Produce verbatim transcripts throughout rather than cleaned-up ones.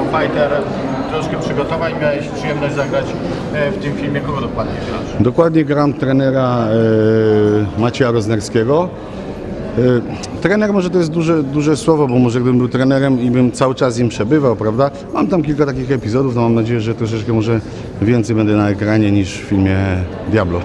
Fighter, troszkę przygotowań, miałeś przyjemność zagrać w tym filmie. Kogo dokładnie grasz? Dokładnie gram trenera e, Macieja Roznerskiego. E, trener może to jest duże, duże słowo, bo może gdybym był trenerem i bym cały czas im przebywał, prawda? Mam tam kilka takich epizodów, no mam nadzieję, że troszeczkę może więcej będę na ekranie niż w filmie Diablo.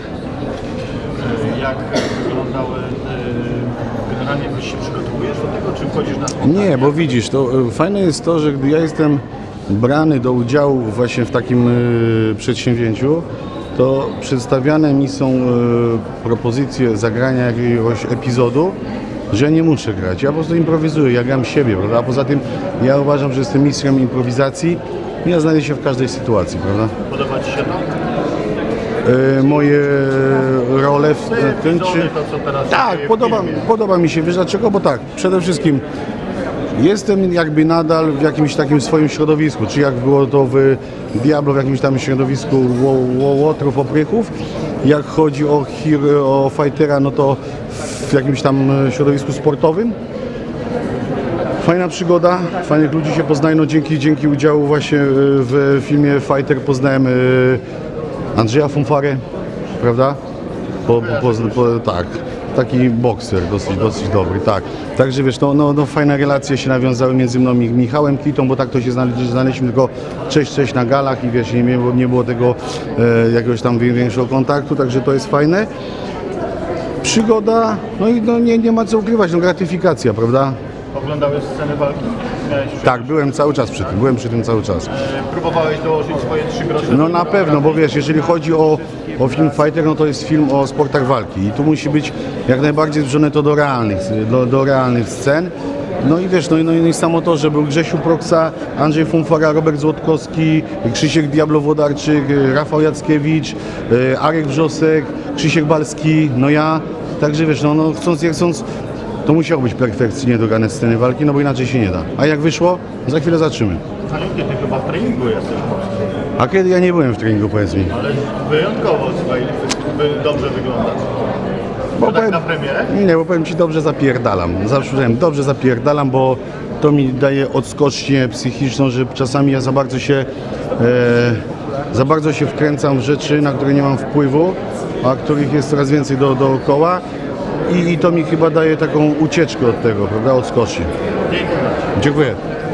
Jak wyglądały, generalnie byś się przygotowujesz do tego, czy wchodzisz na spotkanie? Nie, bo widzisz, to fajne jest to, że gdy ja jestem brany do udziału właśnie w takim y, przedsięwzięciu, to przedstawiane mi są y, propozycje zagrania jakiegoś epizodu, że nie muszę grać. Ja po prostu improwizuję, ja gram siebie, prawda? A poza tym ja uważam, że jestem mistrzem improwizacji i ja znajdę się w każdej sytuacji, prawda? Podoba Ci się to? Y, moje role w tym, czy... To, co teraz Tak, podoba, podoba mi się. Wiesz dlaczego? Bo tak, przede wszystkim jestem jakby nadal w jakimś takim swoim środowisku, czy jak było to w Diablo, w jakimś tam środowisku łotrów, oprychów. Jak chodzi o, o fightera, no to w jakimś tam środowisku sportowym. Fajna przygoda, fajnych ludzi się poznaje, no dzięki, dzięki udziału właśnie w filmie Fighter poznałem Andrzeja Fonfarę, prawda? Po, po, po, tak. Taki bokser, dosyć, dosyć dobry, tak. Także wiesz, no, no, no fajne relacje się nawiązały między mną i Michałem Kitą, bo tak to się znaleźliśmy tylko cześć, cześć na galach i wiesz, nie było, nie było tego e, jakiegoś tam większego kontaktu, także to jest fajne. Przygoda, no i no, nie, nie ma co ukrywać, no gratyfikacja, prawda? Oglądałeś sceny walki? Tak, byłem cały czas przy tym, byłem przy tym cały czas. E, próbowałeś dołożyć swoje trzy grosze? No na pewno, bo wiesz, jeżeli chodzi o, o film Fighter, no to jest film o sportach walki i tu musi być jak najbardziej zbliżone to do realnych, do, do realnych scen. No i wiesz, no i, no i samo to, że był Grzesiu Proksa, Andrzej Fonfara, Robert Złotkowski, Krzysiek Diablo-Włodarczyk, Rafał Jackiewicz, Arek Wrzosek, Krzysiek Balski, no ja. Także wiesz, no, no chcąc nie chcąc, to musiało być perfekcyjnie dograne sceny walki, no bo inaczej się nie da. A jak wyszło? Za chwilę zobaczymy. Ty chyba w treningu jesteś mocno. A kiedy ja nie byłem w treningu, powiedz mi? Ale wyjątkowo, słuchaj, by dobrze wyglądasz. Bo tak powiem, na premierę? nie, bo powiem Ci, dobrze zapierdalam. Zawsze powiedziałem, dobrze zapierdalam, bo to mi daje odskocznię psychiczną, że czasami ja za bardzo się e, za bardzo się wkręcam w rzeczy, na które nie mam wpływu, a których jest coraz więcej do, dookoła. I, I to mi chyba daje taką ucieczkę od tego, prawda, odskocznie. Dziękuję. Dziękuję.